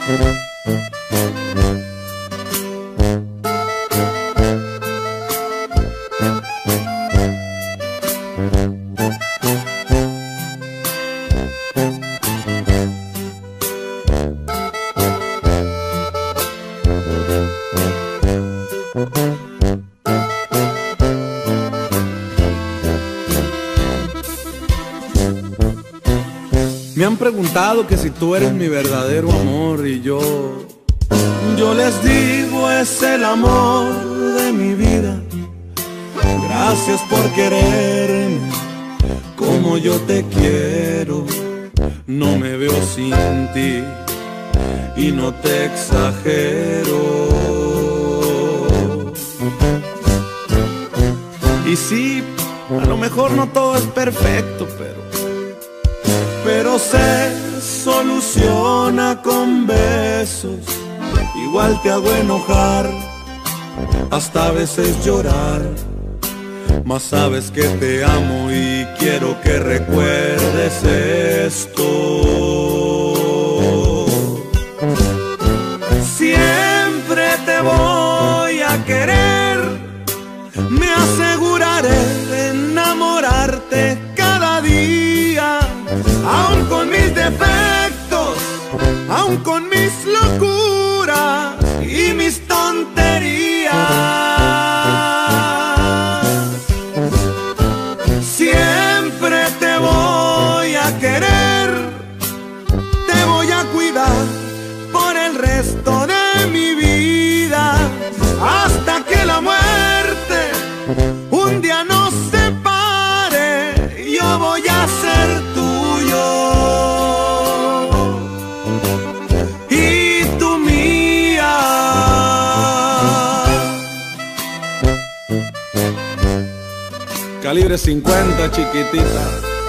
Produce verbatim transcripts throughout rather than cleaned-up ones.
Me han preguntado que si tú eres mi verdadero amor y yo, yo les digo es el amor de mi vida. Gracias por quererme como yo te quiero. No me veo sin ti y no te exagero. Y sí, a lo mejor no todo es perfecto, pero pero se soluciona con besos. Igual te hago enojar, hasta a veces llorar, mas sabes que te amo y quiero que recuerdes esto. Siempre te voy a querer, me aseguraré de enamorarte cada día. Aún con mis defectos, aún con mis locuras y mis tonterías, siempre te voy a querer, te voy a cuidar por el resto de mi vida, hasta que la muerte un día nos separe. Yo voy a ser tuyo y tú mía. Calibre cincuenta, chiquitita.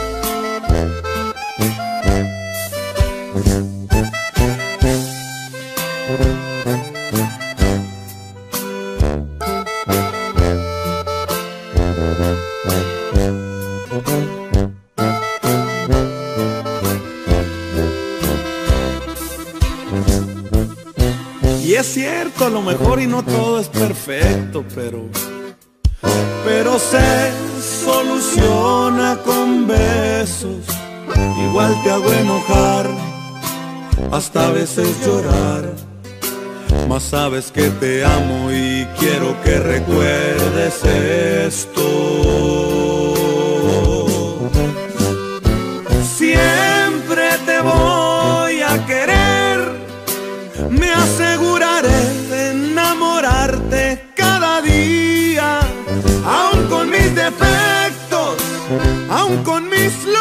Y es cierto, a lo mejor y no todo es perfecto, pero pero se soluciona con besos. Igual te hago enojar, hasta a veces llorar, mas sabes que te amo y quiero que recuerdes esto. Siempre te voy a querer, me aseguraré de enamorarte cada día. Aún con mis defectos, aún con mis